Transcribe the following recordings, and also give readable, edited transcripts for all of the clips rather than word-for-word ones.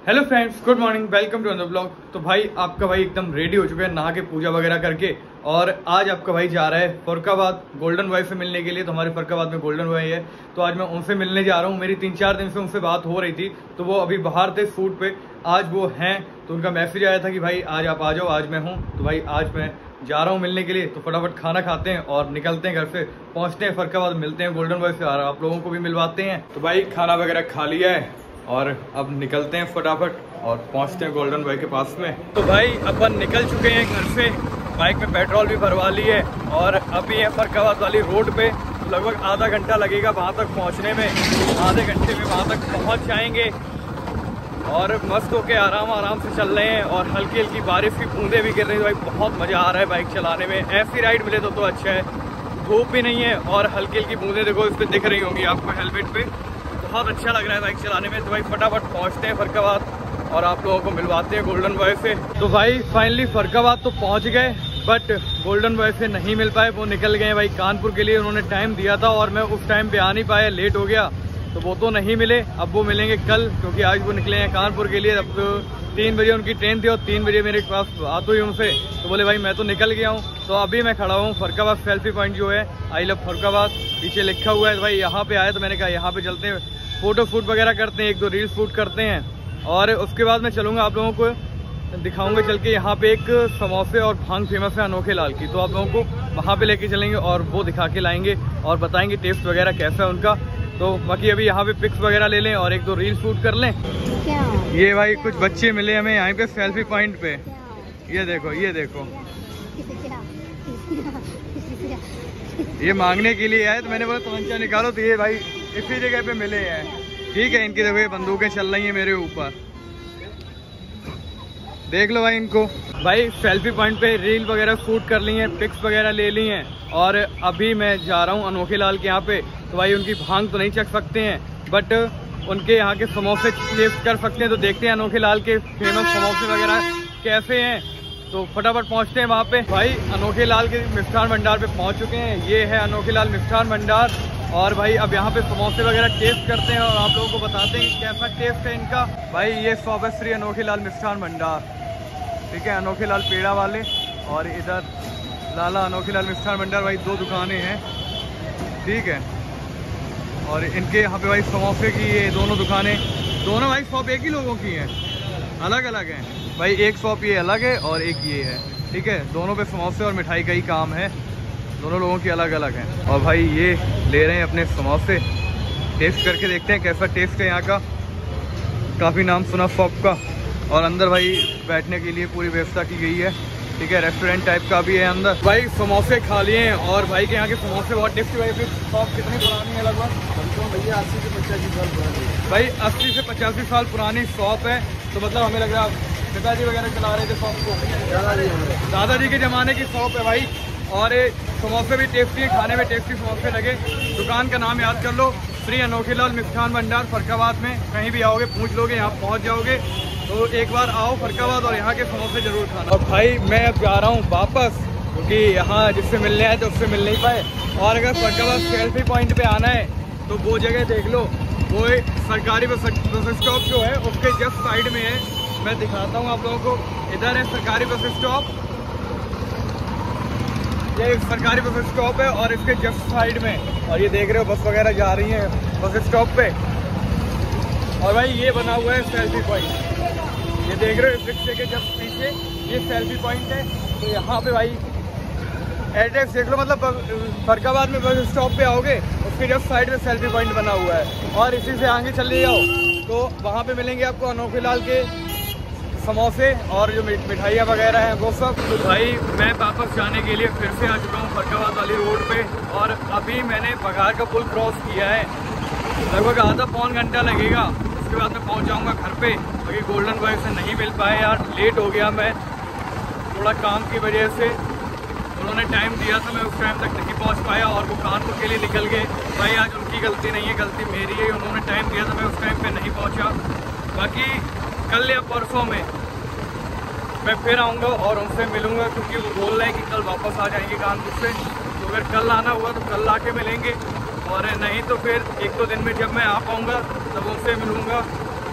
Hello friends, good morning, welcome to another blog. तो भाई आपका भाई एकदम रेडी हो चुका है, नहा के पूजा वगैरह करके। और आज आपका भाई जा रहा है फरुखाबाद गोल्डन बॉय से मिलने के लिए। तो हमारे फरुखाबाद में गोल्डन बॉय है, तो आज मैं उनसे मिलने जा रहा हूँ। मेरी 3-4 दिन से उनसे बात हो रही थी, तो वो अभी बाहर थे शूट पे, आज वो हैं। तो उनका मैसेज आया था कि भाई आज आप आ जाओ, आज मैं हूँ। तो भाई आज मैं जा रहा हूँ मिलने के लिए। तो फटाफट खाना खाते हैं और निकलते हैं घर से, पहुँचते हैं फरुखाबाद, मिलते हैं गोल्डन बॉय से और आप लोगों को भी मिलवाते हैं। तो भाई खाना वगैरह खा लिया है और अब निकलते हैं फटाफट और पहुंचते हैं गोल्डन बॉय के पास में। तो भाई अपन निकल चुके हैं घर से, बाइक में पेट्रोल भी भरवा ली है और अभी है फरुखाबाद वाली रोड पे। तो लगभग आधा घंटा लगेगा वहां तक पहुंचने में, आधे घंटे में वहां तक पहुंच जाएंगे। और मस्त होके आराम से चल रहे हैं और हल्की हल्की बारिश की बूंदें भी गिर रही है। भाई बहुत मजा आ रहा है बाइक चलाने में, ऐसी राइड मिले तो अच्छा है। धूप भी नहीं है और हल्की हल्की बूंदें देखो इस पर दिख रही होंगी आपको हेलमेट पे, बहुत अच्छा लग रहा है बाइक चलाने में। तो भाई फटाफट पहुंचते हैं फरुखाबाद और आप लोगों को मिलवाते हैं गोल्डन बॉय से। तो भाई फाइनली फरुखाबाद तो पहुंच गए, बट गोल्डन बॉय से नहीं मिल पाए। वो निकल गए भाई कानपुर के लिए, उन्होंने टाइम दिया था और मैं उस टाइम पे आ नहीं पाया, लेट हो गया, तो वो तो नहीं मिले। अब वो मिलेंगे कल, क्योंकि आज वो निकले हैं कानपुर के लिए। अब तो 3 बजे उनकी ट्रेन थी और 3 बजे मेरे पास बात हुई उनसे, तो बोले भाई मैं तो निकल गया हूँ। तो अभी मैं खड़ा हूँ फरुखाबाद सेल्फी पॉइंट जो है, आई लव फरुखाबाद पीछे लिखा हुआ है। तो भाई यहाँ पे आए तो मैंने कहा यहाँ पे चलते हैं, फोटो शूट वगैरह करते हैं, 1-2 रील शूट करते हैं और उसके बाद मैं चलूँगा, आप लोगों को दिखाऊंगा चल के। यहाँ पे एक समोसे और भांग फेमस है अनोखे लाल की, तो आप लोगों को वहाँ पे लेके चलेंगे और वो दिखा के लाएंगे और बताएंगे टेस्ट वगैरह कैसा है उनका। तो बाकी अभी यहाँ पे पिक्स वगैरह ले लें और 1-2 रील शूट कर लें। ये भाई कुछ बच्चे मिले हमें यहाँ पे सेल्फी पॉइंट पे, ये देखो ये मांगने के लिए आए। तो मैंने बोला तमंचा निकालो, तो ये भाई इसी जगह पे मिले हैं। ठीक है, इनकी देखो ये बंदूकें चल रही हैं मेरे ऊपर, देख लो भाई इनको। भाई सेल्फी पॉइंट पे रील वगैरह शूट कर ली हैं, पिक्स वगैरह ले ली हैं और अभी मैं जा रहा हूँ अनोखे लाल के यहाँ पे। तो भाई उनकी भांग तो नहीं चख सकते हैं, बट उनके यहाँ के समोसे टेस्ट कर सकते हैं। तो देखते हैं अनोखे लाल के फेमस समोसे वगैरह कैसे हैं। तो फटाफट पहुँचते हैं वहाँ पे। भाई अनोखे लाल के मिष्ठान भंडार पे पहुँच चुके हैं, ये है अनोखे लाल मिष्ठान भंडार। और भाई अब यहाँ पे समोसे वगैरह टेस्ट करते हैं और आप लोगों को बताते हैं कैसा टेस्ट है इनका। भाई ये शॉप है श्री अनोखे लाल मिष्ठान भंडार, ठीक है, अनोखे लाल पेड़ा वाले, और इधर लाला अनोखे लाल मिष्ठान भंडार। भाई 2 दुकानें हैं, ठीक है। और इनके यहाँ पे भाई समोसे की ये दोनों दुकानें, दोनों भाई शॉप एक ही लोगों की हैं, अलग अलग हैं भाई। एक शॉप ये अलग है और एक ये है, ठीक है। दोनों पे समोसे और मिठाई का ही काम है, दोनों लोगों की अलग अलग हैं। और भाई ये ले रहे हैं अपने समोसे, टेस्ट करके देखते हैं कैसा टेस्ट है यहाँ का। काफ़ी नाम सुना शॉप का। और अंदर भाई बैठने के लिए पूरी व्यवस्था की गई है, ठीक है, रेस्टोरेंट टाइप का भी है अंदर। भाई समोसे खा लिए हैं और भाई के यहाँ के समोसे बहुत टेस्टी। भाई फिर शॉप कितनी पुरानी है लगभग? भैया 80 से 85 साल पुरानी। भाई 80 से 85 साल पुरानी शॉप है, तो मतलब हमें लग रहा है पिताजी वगैरह चला रहे थे शॉप को, दादाजी के ज़माने की शॉप है भाई। और समोसे भी टेस्टी है, खाने में टेस्टी समोसे लगे। दुकान का नाम याद कर लो, श्री अनोखे लाल मिष्ठान भंडार फरुखाबाद में। कहीं भी आओगे पूछ लोगे, यहाँ पहुँच जाओगे। तो एक बार आओ फरुखाबाद और यहाँ के समोसे जरूर खाना। और भाई मैं अब जा रहा हूँ वापस, क्योंकि यहाँ जिससे मिलने आए तो उससे मिल नहीं पाए। और अगर फरुखाबाद सेल्फी पॉइंट पे आना है तो वो जगह देख लो, वो सरकारी बस स्टॉप जो है उसके जस्ट साइड में है। मैं दिखाता हूँ आप लोगों को, इधर है सरकारी बस स्टॉप, ये सरकारी बस स्टॉप है और इसके जस्ट साइड में, और ये देख रहे हो बस वगैरह जा रही हैं बस स्टॉप पे। और भाई ये बना हुआ है सेल्फी पॉइंट, ये देख रहे हो रिक्शे के जस्ट पीछे ये सेल्फी पॉइंट है। तो यहाँ पे भाई एड्रेस देख लो, मतलब फरुखाबाद में बस स्टॉप पे आओगे उसके जस्ट साइड में सेल्फी पॉइंट बना हुआ है। और इसी से आगे चले जाओ तो वहाँ पे मिलेंगे आपको अनोखे लाल के समोसे और जो मिठाइयाँ वगैरह हैं वो सब। तो भाई मैं वापस जाने के लिए फिर से आ चुका हूँ फरुखाबाद वाली रोड पे। और अभी मैंने बघार का पुल क्रॉस किया है, लगभग आधा पौन घंटा लगेगा, उसके बाद मैं पहुँच जाऊँगा घर पे। क्योंकि गोल्डन बॉय से नहीं मिल पाए यार, लेट हो गया मैं थोड़ा काम की वजह से। उन्होंने टाइम दिया था, मैं उस टाइम तक नहीं पहुँच पाया और वो कानपुर के लिए निकल गए। भाई आज उनकी गलती नहीं है, गलती मेरी है, उन्होंने टाइम दिया था, मैं उस टाइम पर नहीं पहुँचा। बाकी कल या परसों में मैं फिर आऊँगा और उनसे मिलूँगा, क्योंकि वो बोल रहे हैं कि कल वापस आ जाएंगे कानपुर से। तो अगर कल आना हुआ तो कल आके मिलेंगे, और नहीं तो फिर 1-2 दिन में जब मैं आ पाऊँगा तब उनसे मिलूँगा।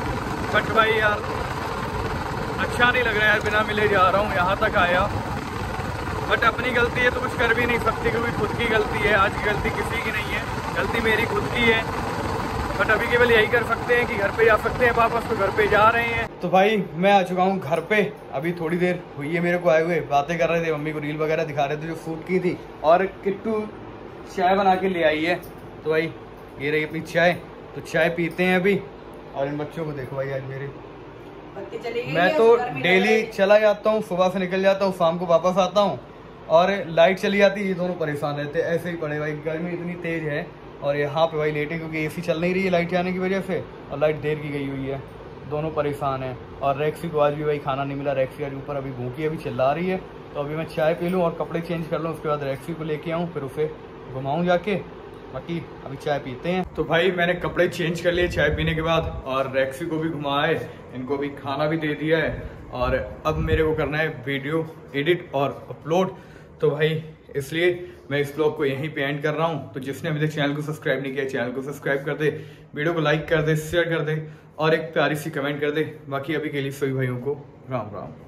बट भाई यार अच्छा नहीं लग रहा है, बिना मिले जा रहा हूँ, यहाँ तक आया। बट अपनी गलती है तो कुछ कर भी नहीं सकती, क्योंकि खुद की गलती है। आज की गलती किसी की नहीं है, गलती मेरी खुद की है। बट अभी केवल यही कर सकते हैं कि घर पे जा सकते हैं वापस, तो घर पे जा रहे हैं। तो भाई मैं आ चुका हूँ घर पे, अभी थोड़ी देर हुई है मेरे को आए हुए। बातें कर रहे थे, मम्मी को रील वगैरह दिखा रहे थे जो शूट की थी, और किट्टू चाय बना के ले आई है। तो भाई ये रही अपनी चाय, तो चाय पीते हैं अभी। और इन बच्चों को देखो भाई, आज मेरे मैं तो डेली चला जाता हूँ, सुबह से निकल जाता हूँ, शाम को वापस आता हूँ, और लाइट चली जाती है। ये दोनों परेशान रहते हैं, ऐसे ही पड़े भाई। गर्मी इतनी तेज है, और यहाँ पे भाई लेटे क्योंकि एसी चल नहीं रही है लाइट जाने की वजह से, और लाइट देर की गई हुई है। दोनों परेशान हैं। और रेक्सी को आज भी भाई खाना नहीं मिला। रेक्सी आज ऊपर अभी भूखी अभी चिल्ला रही है। तो अभी मैं चाय पी लूँ और कपड़े चेंज कर लूँ, उसके बाद रेक्सी को लेके आऊँ, फिर उसे घुमाऊँ जाके। बाकी अभी चाय पीते हैं। तो भाई मैंने कपड़े चेंज कर लिए चाय पीने के बाद, और रेक्सी को भी घुमाए, इनको भी खाना भी दे दिया है। और अब मेरे को करना है वीडियो एडिट और अपलोड। तो भाई इसलिए मैं इस ब्लॉग को यहीं पे एंड कर रहा हूँ। तो जिसने अभी तक चैनल को सब्सक्राइब नहीं किया, चैनल को सब्सक्राइब कर दे, वीडियो को लाइक कर दे, शेयर कर दे, और एक प्यारी सी कमेंट कर दे। बाकी अभी के लिए सभी भाइयों को राम राम।